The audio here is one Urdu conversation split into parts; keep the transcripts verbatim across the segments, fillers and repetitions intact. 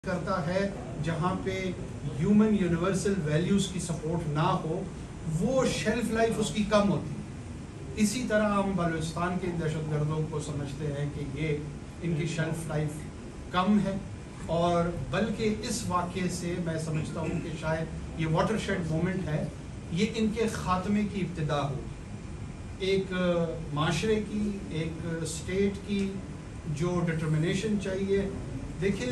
کرتا ہے جہاں پہ ہیومن یونیورسل ویلیوز کی سپورٹ نہ ہو وہ شیلف لائف اس کی کم ہوتی ہے۔ اسی طرح ہم بلوچستان کے دہشت گردوں کو سمجھتے ہیں کہ یہ ان کی شیلف لائف کم ہے، اور بلکہ اس واقعے سے میں سمجھتا ہوں کہ شاید یہ واٹر شیڈ مومنٹ ہے، یہ ان کے خاتمے کی ابتدا ہو، ایک معاشرے کی، ایک اسٹیٹ کی جو ڈٹرمنیشن چاہیے۔ دیکھیں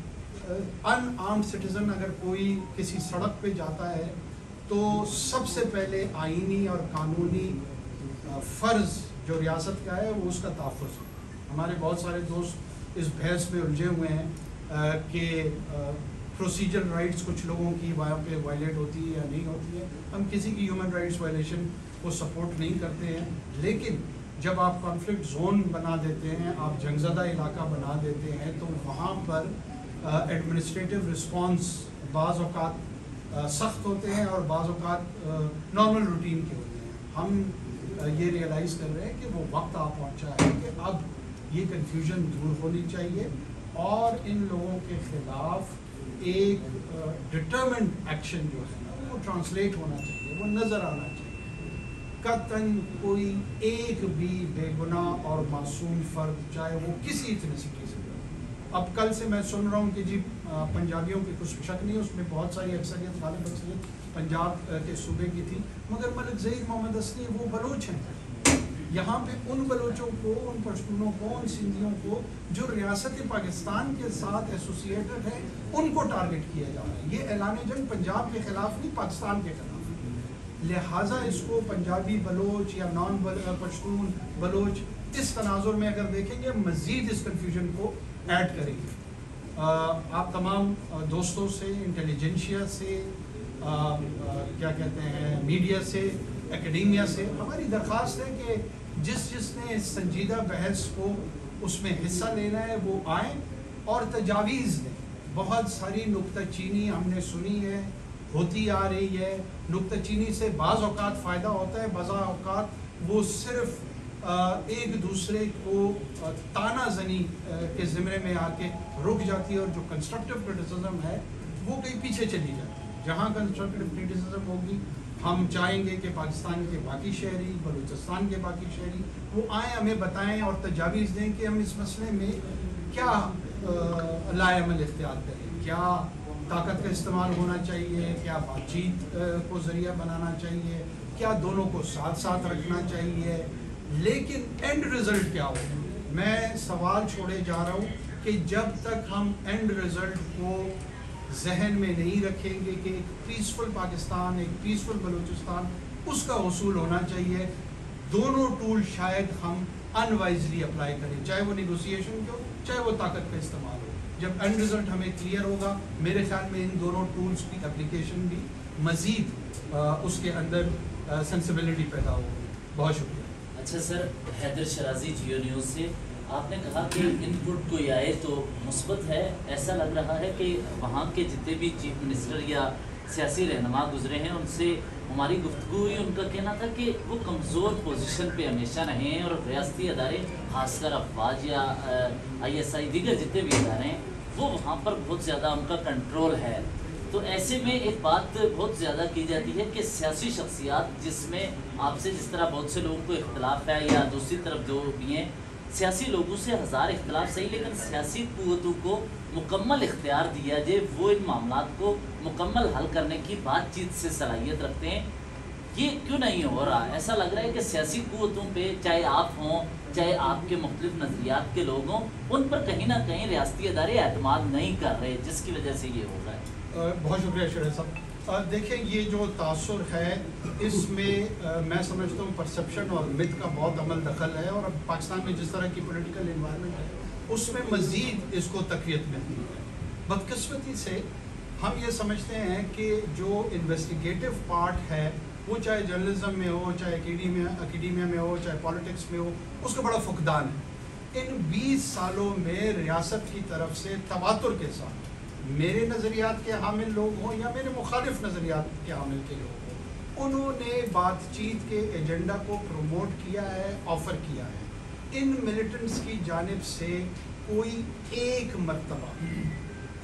ان آرمڈ سٹیزن اگر کوئی کسی سڑک پہ جاتا ہے تو سب سے پہلے آئینی اور قانونی فرض جو ریاست کا ہے وہ اس کا تحفظ ہے۔ ہمارے بہت سارے دوست اس بحث میں الجھے ہوئے ہیں کہ پروسیجر رائٹس کچھ لوگوں کی وہاں پہ وائلیٹ ہوتی ہے یا نہیں ہوتی ہے۔ ہم کسی کی ہیومن رائٹس وائلیشن کو سپورٹ نہیں کرتے ہیں، لیکن جب آپ کانفلکٹ زون بنا دیتے ہیں، آپ جنگ زدہ علاقہ بنا دیتے ہیں، تو وہاں پر ایڈمنسٹریٹو رسپانس بعض اوقات سخت ہوتے ہیں اور بعض اوقات نارمل روٹین کے ہوتے ہیں۔ ہم یہ ریئلائز کر رہے ہیں کہ وہ وقت آ پہنچا ہے کہ اب یہ کنفیوژن دور ہونی چاہیے اور ان لوگوں کے خلاف ایک ڈٹرمنڈ ایکشن جو ہے نا وہ ٹرانسلیٹ ہونا چاہیے، وہ نظر آنا چاہیے۔ قطعاً کوئی ایک بھی بے گناہ اور معصوم فرد چاہے وہ کسی ایتھنیسٹی سے، اب کل سے میں سن رہا ہوں کہ جی پنجابیوں کی کچھ شک نہیں، اس میں بہت ساری اکثریت غالب اکثریت پنجاب کے صوبے کی تھی، مگر ملک ظہیر محمد اسنی وہ بلوچ ہیں۔ یہاں پہ ان بلوچوں کو، ان پشتونوں کو، ان سندھیوں کو جو ریاست پاکستان کے ساتھ ایسوسیٹڈ ہیں ان کو ٹارگٹ کیا جا رہا ہے۔ یہ اعلان جنگ پنجاب کے خلاف نہیں، پاکستان کے خلاف ہے، لہٰذا اس کو پنجابی بلوچ یا نان پشتون بلوچ اس تناظر میں اگر دیکھیں گے مزید اس کنفیوژن کو ایڈ کریں گے۔ آپ تمام دوستوں سے، انٹیلیجنشیا سے، کیا کہتے ہیں میڈیا سے، اکیڈیمیا سے ہماری درخواست ہے کہ جس جس نے اس سنجیدہ بحث کو اس میں حصہ لینا ہے وہ آئیں اور تجاویز دیں۔ بہت ساری نکتہ چینی ہم نے سنی ہے، ہوتی آ رہی ہے۔ نکتہ چینی سے بعض اوقات فائدہ ہوتا ہے، بعض اوقات وہ صرف ایک دوسرے کو تانا زنی کے زمرے میں آ کے رک جاتی ہے، اور جو کنسٹرکٹیو کرٹیسزم ہے وہ کہیں پیچھے چلی جاتی ہے۔ جہاں کنسٹرکٹیو کرٹیسزم ہوگی ہم چاہیں گے کہ پاکستان کے باقی شہری، بلوچستان کے باقی شہری وہ آئیں، ہمیں بتائیں اور تجاویز دیں کہ ہم اس مسئلے میں کیا لائے عمل اختیار کریں، کیا طاقت کا استعمال ہونا چاہیے، کیا بات چیت کو ذریعہ بنانا چاہیے، کیا دونوں کو ساتھ ساتھ رکھنا چاہیے، لیکن اینڈ رزلٹ کیا ہو۔ میں سوال چھوڑے جا رہا ہوں کہ جب تک ہم اینڈ رزلٹ کو ذہن میں نہیں رکھیں گے کہ ایک پیسفل پاکستان، ایک پیسفل بلوچستان اس کا حصول ہونا چاہیے، دونوں ٹول شاید ہم انوائزلی اپلائی کریں، چاہے وہ نیگوسیشن کی ہو، چاہے وہ طاقت کا استعمال ہو۔ جب اینڈ رزلٹ ہمیں کلیئر ہوگا میرے خیال میں ان دونوں ٹولز کی اپلیکیشن بھی مزید اس کے اندر سینسیبلٹی پیدا ہوگی۔ بہت شکریہ۔ اچھا sir, Haider Shirazi Geo News سے آپ نے کہا کہ ان پٹ کوئی آئے تو مثبت ہے، ایسا لگ رہا ہے کہ وہاں کے جتنے بھی چیف منسٹر یا سیاسی رہنما گزرے ہیں ان سے ہماری گفتگو ہوئی، ان کا کہنا تھا کہ وہ کمزور پوزیشن پہ ہمیشہ رہے ہیں، اور ریاستی ادارے خاص کر افواج یا آئی ایس آئی دیگر جتنے بھی ادارے ہیں وہ وہاں پر بہت زیادہ ان کا کنٹرول ہے۔ تو ایسے میں ایک بات بہت زیادہ کی جاتی ہے کہ سیاسی شخصیات جس میں آپ سے جس طرح بہت سے لوگوں کو اختلاف ہے، یا دوسری طرف جو بھی ہیں سیاسی لوگوں سے ہزار اختلاف صحیح، لیکن سیاسی قوتوں کو مکمل اختیار دیا جائے، وہ ان معاملات کو مکمل حل کرنے کی بات چیت سے صلاحیت رکھتے ہیں، یہ کیوں نہیں ہو رہا؟ ایسا لگ رہا ہے کہ سیاسی قوتوں پہ چاہے آپ ہوں چاہے آپ کے مختلف نظریات کے لوگ ہوں، ان پر کہیں نہ کہیں ریاستی ادارے اعتماد نہیں کر رہے، جس کی وجہ سے یہ ہو رہا ہے۔ بہت شکریہ شریف صاحب۔ دیکھیں یہ جو تاثر ہے اس میں میں سمجھتا ہوں پرسپشن اور مت کا بہت عمل دخل ہے، اور اب پاکستان میں جس طرح کی پولیٹیکل انوائرمنٹ ہے اس میں مزید اس کو تقویت ملتی ہے۔ بدقسمتی سے ہم یہ سمجھتے ہیں کہ جو انویسٹیگیٹو پارٹ ہے وہ چاہے جرنلزم میں ہو، چاہے اکیڈیمیا اکیڈیمیا میں ہو، چاہے پالیٹکس میں ہو، اس کا بڑا فقدان ہے۔ ان بیس سالوں میں ریاست کی طرف سے تواتر کے ساتھ میرے نظریات کے حامل لوگ ہوں یا میرے مخالف نظریات کے حامل کے لوگ ہوں، انہوں نے بات چیت کے ایجنڈا کو پروموٹ کیا ہے، آفر کیا ہے۔ ان ملیٹنٹس کی جانب سے کوئی ایک مرتبہ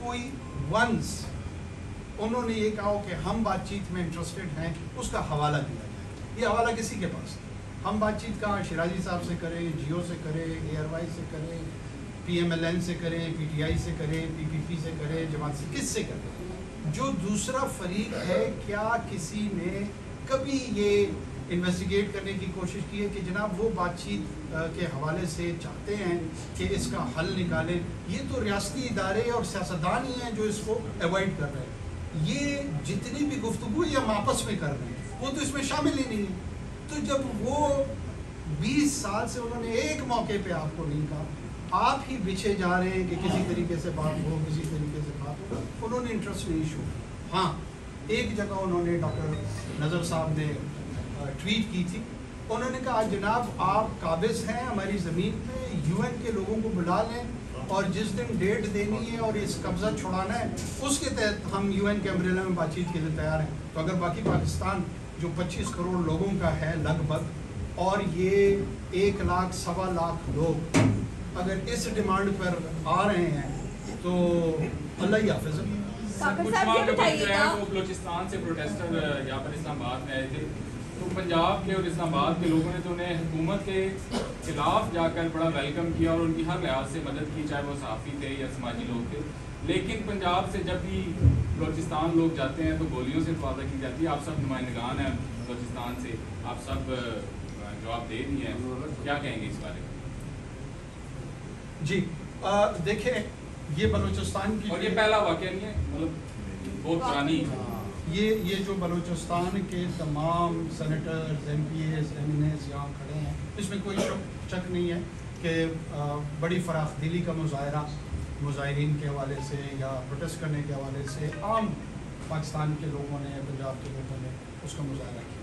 کوئی ونس انہوں نے یہ کہا کہ ہم بات چیت میں انٹرسٹڈ ہیں اس کا حوالہ دیا جائے. یہ حوالہ کسی کے پاس نہیں. ہم بات چیت کہاں شیرازی صاحب سے کریں, جیو سے کریں, اے آر وائی سے کریں, پی ایم ایل این سے کریں, پی ٹی آئی سے کریں, پی پی پی سے کریں, جماعت سے, کس سے کریں. جو دوسرا فریق ہے کیا کسی نے کبھی یہ انویسٹیگیٹ کرنے کی کوشش کی ہے کہ جناب وہ بات چیت کے حوالے سے چاہتے ہیں کہ اس کا حل نکالیں؟ یہ تو ریاستی ادارے اور سیاستدان ہی ہیں جو اس کو ایوائڈ کر رہے ہیں. یہ جتنی بھی گفتگو یہ ہم آپس میں کر رہے ہیں وہ تو اس میں شامل ہی نہیں ہے. تو جب وہ بیس سال سے انہوں نے ایک موقع پہ آپ کو نہیں کہا, آپ ہی بچھے جا رہے ہیں کہ کسی طریقے سے بات ہو, کسی طریقے سے بات ہو, انہوں نے انٹرسٹ نہیں شو. ہاں ایک جگہ انہوں نے ڈاکٹر نظر صاحب نے ٹویٹ کی تھی, انہوں نے کہا جناب آپ قابض ہیں ہماری زمین پہ, یو این کے لوگوں کو بلا لیں اور جس دن ڈیٹ دینی ہے اور اس قبضہ چھڑانا ہے اس کے تحت ہم یو این کے امبریلا میں بات چیت کے لیے تیار ہیں. تو اگر باقی پاکستان جو پچیس کروڑ لوگوں کا ہے لگ بھگ اور یہ ایک لاکھ سوا لاکھ لوگ اگر اس ڈیمانڈ پر آ رہے ہیں تو اللہ ہی حافظ. کچھ ماہ قبل جو ہے وہ بلوچستان سے پروٹیسٹر یہاں پر اسلام آباد میں آئے تھے, تو پنجاب کے اور اسلام آباد کے لوگوں نے تو انہیں حکومت کے خلاف جا کر بڑا ویلکم کیا اور ان کی ہر لحاظ سے مدد کی, چاہے وہ صحافی تھے یا سماجی لوگ تھے. لیکن پنجاب سے جب بھی بلوچستان لوگ جاتے ہیں تو گولیوں سے حفاظت کی جاتی ہے. آپ سب نمائندگان ہیں بلوچستان سے, آپ سب جواب دے دیے ہیں, کیا کہیں گے اس بارے میں؟ جی دیکھیں یہ بلوچستان کی, اور یہ پہلا واقعہ نہیں ہے, مطلب بہت پرانی, یہ یہ جو بلوچستان کے تمام senators, M P As, M N As یہاں کھڑے ہیں, اس میں کوئی شک نہیں ہے کہ بڑی فراخ دلی کا مظاہرہ مظاہرین کے حوالے سے یا پروٹیسٹ کرنے کے حوالے سے عام پاکستان کے لوگوں نے, پنجاب کے لوگوں نے اس کا مظاہرہ کیا.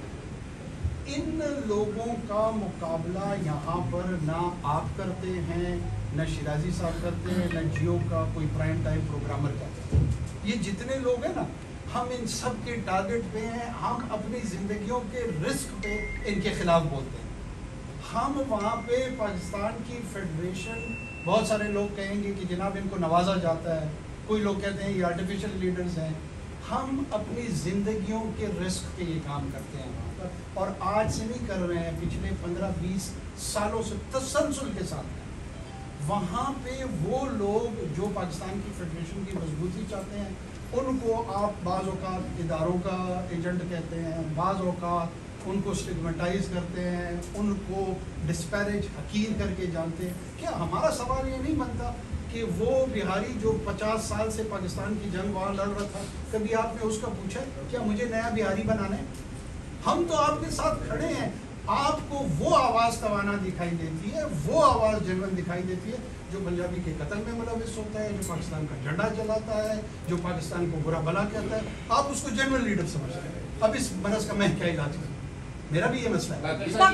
ان لوگوں کا مقابلہ یہاں پر نہ آپ کرتے ہیں, نہ شیرازی صاحب کرتے ہیں, نہ جیو کا کوئی پرائم ٹائم پروگرامر کرتے ہیں. یہ جتنے لوگ ہیں نا, ہم ان سب کے ٹارگٹ پہ ہیں, ہم اپنی زندگیوں کے رسک پہ ان کے خلاف بولتے ہیں. ہم وہاں پہ پاکستان کی فیڈریشن, بہت سارے لوگ کہیں گے کہ جناب ان کو نوازا جاتا ہے, کوئی لوگ کہتے ہیں یہ آرٹیفیشل لیڈرز ہیں. ہم اپنی زندگیوں کے رسک پہ یہ کام کرتے ہیں وہاں پر, اور آج سے نہیں کر رہے ہیں, پچھلے پندرہ بیس سالوں سے تسلسل کے ساتھ. وہاں پہ وہ لوگ جو پاکستان کی فیڈریشن کی مضبوطی چاہتے ہیں, ان کو آپ بعض اوقات اداروں کا ایجنٹ کہتے ہیں, بعض اوقات ان کو اسٹگمیٹائز کرتے ہیں, ان کو ڈسپیریج حقیر کر کے جانتے ہیں. کیا ہمارا سوال یہ نہیں بنتا کہ وہ بہاری جو پچاس سال سے پاکستان کی جنگ وہاں لڑ رہا تھا, کبھی آپ نے اس کا پوچھا کیا مجھے نیا بہاری بنانا ہے؟ ہم تو آپ کے ساتھ کھڑے ہیں. آپ کو وہ آواز توانا دکھائی دیتی ہے, وہ آواز جنون دکھائی دیتی ہے جو پنجابی کے قتل میں ملوث ہوتا ہے, جو پاکستان کا جھنڈا چلاتا ہے, جو پاکستان کو برا بلا کہتا ہے. آپ اس کو جنرل لیڈر سمجھتے ہیں. اب اس مرض کا میں کیا علاج کروں؟ میرا بھی یہ مسئلہ ہے.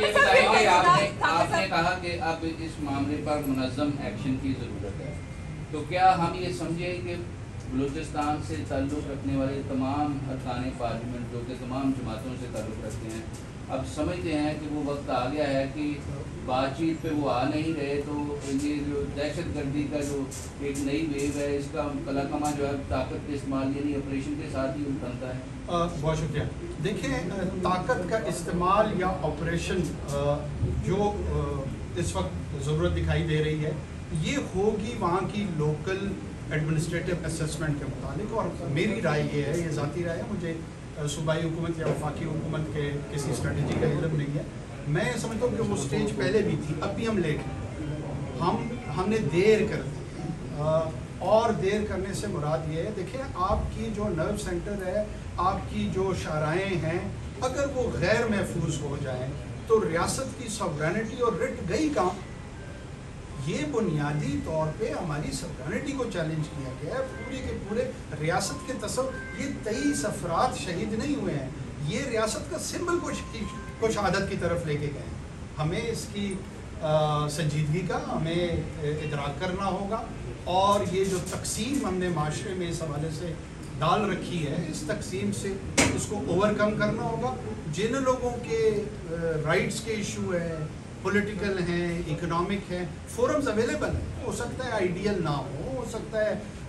آپ نے کہا کہ اب اس معاملے پر منظم ایکشن کی ضرورت ہے, تو کیا ہم یہ سمجھیں کہ بلوچستان سے تعلق رکھنے والے تمام ارکان پارلیمنٹ جو کہ تمام جماعتوں سے تعلق رکھتے ہیں, اب سمجھتے ہیں کہ وہ وقت آ گیا ہے کہ بات چیت پہ وہ آ نہیں رہے, تو یہ جو دہشت گردی کا جو ایک نئی ویو ہے, اس کا کلا کما جو ہے طاقت کے استعمال یعنی آپریشن کے ساتھ ہی بنتا ہے؟ بہت شکریہ. دیکھیں طاقت کا استعمال یا آپریشن جو اس وقت ضرورت دکھائی دے رہی ہے, یہ ہوگی وہاں کی لوکل ایڈمنسٹریٹو اسیسمنٹ کے متعلق. اور میری رائے یہ ہے, یہ ذاتی رائے ہے, مجھے صوبائی حکومت یا وفاقی حکومت کے کسی اسٹریٹجی کا علم نہیں ہے. میں سمجھتا ہوں کہ وہ سٹیج پہلے بھی تھی, اب بھی ہم لیٹ ہیں, ہم ہم نے دیر کر دی. اور دیر کرنے سے مراد یہ ہے, دیکھیں آپ کی جو نرو سینٹر ہے, آپ کی جو شاہراہیں ہیں, اگر وہ غیر محفوظ ہو جائیں تو ریاست کی سوورینٹی اور رٹ گئی کام. یہ بنیادی طور پہ ہماری سوورینٹی کو چیلنج کیا گیا ہے. پورے کے پورے ریاست کے تصور, یہ تیئیس افراد شہید نہیں ہوئے ہیں, یہ ریاست کا سمبل کو کو شہادت کی طرف لے کے گئے ہیں. ہمیں اس کی سنجیدگی کا ہمیں ادراک کرنا ہوگا, اور یہ جو تقسیم ہم نے معاشرے میں اس حوالے سے ڈال رکھی ہے, اس تقسیم سے اس کو اوور کم کرنا ہوگا. جن لوگوں کے رائٹس کے ایشو ہیں, پولیٹیکل ہیں, اکنامک ہیں, فورمز اویلیبل ہیں. ہو سکتا ہے آئیڈیل نہ ہو, ہو سکتا ہے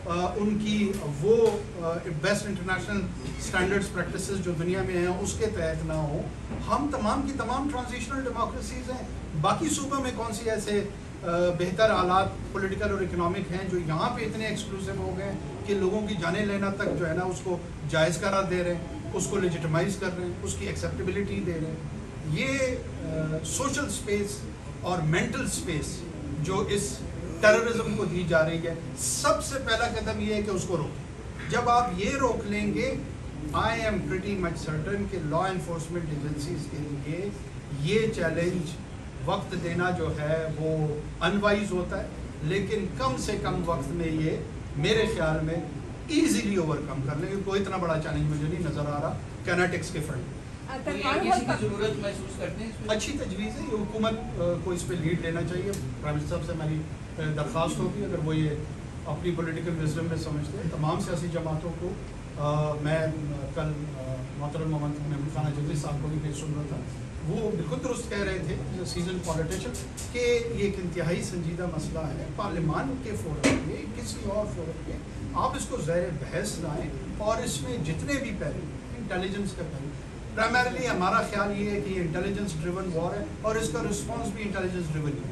ان کی وہ بیسٹ انٹرنیشنل سٹینڈرڈز پریکٹسز جو دنیا میں ہیں اس کے تحت نہ ہوں. ہم تمام کی تمام ٹرانزیشنل ڈیموکریسیز ہیں. باقی صوبوں میں کون سی ایسے بہتر حالات پولیٹیکل اور اکنامک ہیں جو یہاں پہ اتنے ایکسکلوسیو ہو گئے ہیں کہ لوگوں کی جانے لینا تک جو ہے نا اس کو جائز قرار دے رہے ہیں, اس کو لیجیٹمائز کر رہے ہیں, اس کی ایکسیپٹیبلٹی دے رہے ہیں. یہ سوشل سپیس اور مینٹل سپیس جو اس ٹیررزم کو دی جا رہی ہے, سب سے پہلا قدم یہ ہے کہ اس کو روکیں. جب آپ یہ روک لیں گے, I am pretty much certain کہ لا انفورسمنٹ ایجنسیز کے لیے یہ چیلنج وقت دینا جو ہے وہ انوائز ہوتا ہے, لیکن کم سے کم وقت میں یہ میرے خیال میں ایزیلی اوور کم کر لیں گے. کوئی اتنا بڑا چیلنج مجھے نہیں نظر آ رہا کینیٹکس کے فرنٹ. ضرورت محسوس کرتے ہیں, اچھی تجویز ہے, یہ حکومت کو اس پہ لیڈ لینا چاہیے. پرائم منسٹر صاحب سے میری درخواست ہوگی اگر وہ یہ اپنی پولیٹیکل وزڈم میں سمجھتے ہیں. تمام سیاسی جماعتوں کو میں کل محترم محمد خان جبری صاحب کو بھی پیش سن رہا تھا, وہ بالکل درست کہہ رہے تھے سیزن پولیٹیشین کہ یہ ایک انتہائی سنجیدہ مسئلہ ہے. پارلیمان کے فورم پہ کسی اور فورم پہ آپ اس کو زیر بحث لائیں, اور اس میں جتنے بھی پہلو انٹیلیجنس کا پہلو, پرائمرلی ہمارا خیال یہ ہے کہ یہ انٹیلیجنس ڈریون وار ہے اور اس کا رسپانس بھی انٹیلیجنس ڈریون ہے.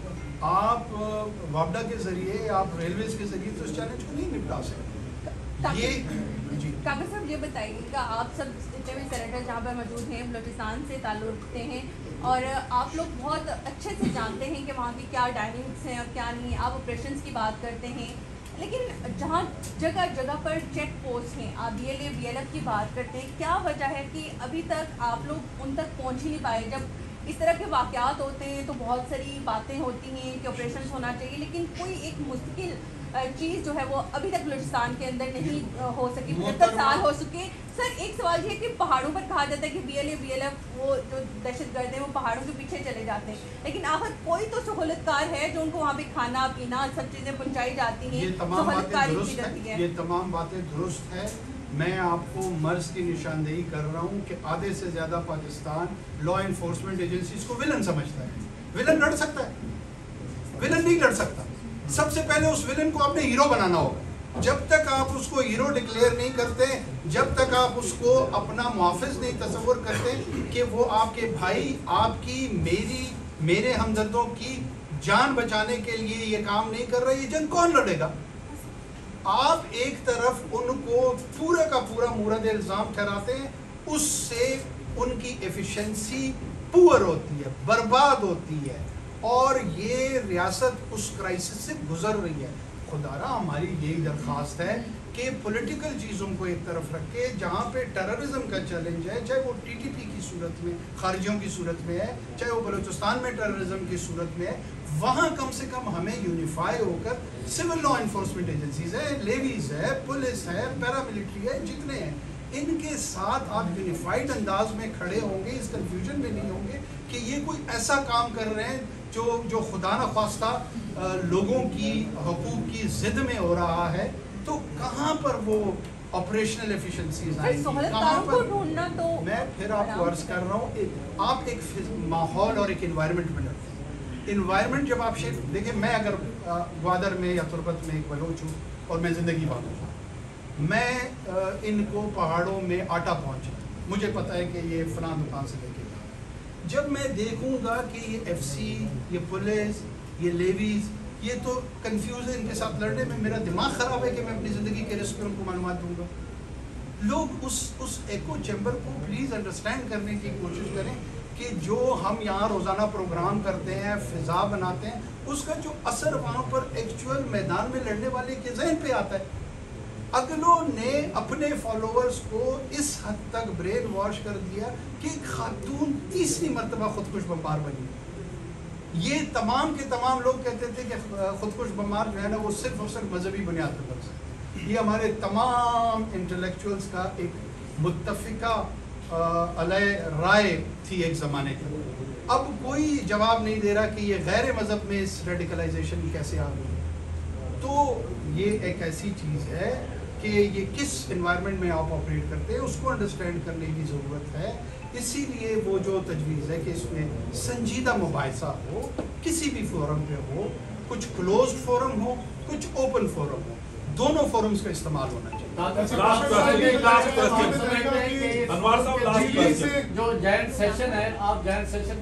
آپ وابڈا کے ذریعے, آپ ریلویز کے ذریعے تو اس چیلنج کو نہیں نپٹا سکتے. یہ جی کابل صاحب یہ بتائیے گا, آپ سب جتنے بھی سینیٹر جہاں پر موجود ہیں بلوچستان سے تعلق رکھتے ہیں اور آپ لوگ بہت اچھے سے جانتے ہیں کہ وہاں کی کیا ڈائنامکس ہیں اور کیا نہیں. آپ آپریشنس کی بات کرتے ہیں, لیکن جہاں جگہ جگہ پر چیک پوسٹ ہیں, آپ B L A B L F کی بات کرتے ہیں, کیا وجہ ہے کہ ابھی تک آپ لوگ ان تک پہنچ ہی نہیں پائے؟ جب اس طرح کے واقعات ہوتے ہیں تو بہت ساری باتیں ہوتی ہیں کہ آپریشنس ہونا چاہیے, لیکن کوئی ایک مستقل چیز جو ہے وہ ابھی تک بلوچستان کے اندر نہیں ہو سکی. پچہتر سال ہو چکے. سر ایک سوال یہ ہے کہ پہاڑوں پر کہا جاتا ہے کہ B L A B L F وہ جو دہشت گرد ہیں وہ پہاڑوں کے پیچھے چلے جاتے ہیں, لیکن آخر کوئی تو سہولت کار ہے جو ان کو وہاں پہ کھانا پینا سب چیزیں پہنچائی جاتی ہیں, سہولت کاری کی جاتی ہے. یہ تمام باتیں درست ہے. میں آپ کو مرض کی نشاندہی کر رہا ہوں کہ آدھے سے زیادہ پاکستان لا انفورسمنٹ ایجنسیز کو ولن سمجھتا ہے. ولن لڑ سکتا ہے؟ ولن نہیں لڑ سکتا. سب سے پہلے اس ولن کو آپ نے ہیرو بنانا ہوگا. جب تک آپ اس کو ہیرو ڈکلیئر نہیں کرتے, جب تک آپ اس کو اپنا محافظ نہیں تصور کرتے کہ وہ آپ کے بھائی, آپ کی میری میرے ہمدردوں کی جان بچانے کے لیے یہ کام نہیں کر رہے, یہ جنگ کون لڑے گا؟ آپ ایک طرف ان کو پورا کا پورا مورد الزام ٹھہراتے ہیں, اس سے ان کی ایفیشنسی پور ہوتی ہے, برباد ہوتی ہے, اور یہ ریاست اس کرائسس سے گزر رہی ہے. خدارا ہماری یہی درخواست ہے کہ پولیٹیکل چیزوں کو ایک طرف رکھ کے جہاں پہ ٹیررزم کا چیلنج ہے, چاہے وہ ٹی ٹی پی کی صورت میں خارجیوں کی صورت میں ہے, چاہے وہ بلوچستان میں ٹیررزم کی صورت میں ہے, وہاں کم سے کم ہمیں یونیفائی ہو کر سول لا انفورسمنٹ ایجنسیز ہے, لیویز ہے, پولیس ہے, پیراملٹری ہے, جتنے ہیں ان کے ساتھ آپ یونیفائڈ انداز میں کھڑے ہوں گے, اس کنفیوژن میں نہیں ہوں گے کہ یہ کوئی ایسا کام کر رہے ہیں جو جو خدا نخواستہ لوگوں کی حقوق کی ضد میں ہو رہا ہے. تو کہاں پر وہ آپریشنل ایفیشنسیز آئیں گی, کہاں پر؟ میں پھر آپ کو عرض کر رہا ہوں, آپ ایک ماحول اور ایک انوائرمنٹ میں لڑتے ہیں. انوائرمنٹ جب آپ شیپ دیکھیں, میں اگر گوادر میں یا تربت میں ایک بلوچ ہوں اور میں زندگی بات ہوں, میں ان کو پہاڑوں میں آٹا پہنچا, مجھے پتہ ہے کہ یہ فلاں دکان سے لے کے جا. جب میں دیکھوں گا کہ یہ ایف سی, یہ پولیس, یہ لیویز, یہ تو کنفیوز ہے, ان کے ساتھ لڑنے میں میرا دماغ خراب ہے کہ میں اپنی زندگی کے رسک میں ان کو معلومات دوں گا. لوگ اس اس ایکو چیمبر کو پلیز انڈرسٹینڈ کرنے کی کوشش کریں کہ جو ہم یہاں روزانہ پروگرام کرتے ہیں, فضا بناتے ہیں, اس کا جو اثر وہاں پر ایکچوئل میدان میں لڑنے والے کے ذہن پہ آتا ہے. اگلوں نے اپنے فالوورز کو اس حد تک برین واش کر دیا کہ خاتون تیسری مرتبہ خودکش بمبار بنی. یہ تمام کے تمام لوگ کہتے تھے کہ خودکش بمبار جو ہے نا وہ صرف اور صرف مذہبی بنیاد پر بن سکتے. یہ ہمارے تمام انٹلیکچوئلس کا ایک متفقہ علیہ رائے تھی ایک زمانے کے. اب کوئی جواب نہیں دے رہا کہ یہ غیر مذہب میں اس ریڈیکلائزیشن کیسے آ گئی. تو یہ ایک ایسی چیز ہے کہ یہ کس انوائرمنٹ میں آپ آپریٹ کرتے ہیں اس کو انڈرسٹینڈ کرنے کی ضرورت ہے. اسی لیے وہ جو تجویز ہے کہ اس میں سنجیدہ مباحثہ ہو, کسی بھی فورم پہ ہو, کچھ کلوزڈ فورم ہو, کچھ اوپن فورم ہو, दोनों फोरम्स का इस्तेमाल होना चाहिए। Last question last question Anwar Sahib last question जो जॉइंट सेशन है, आप जॉइंट सेशन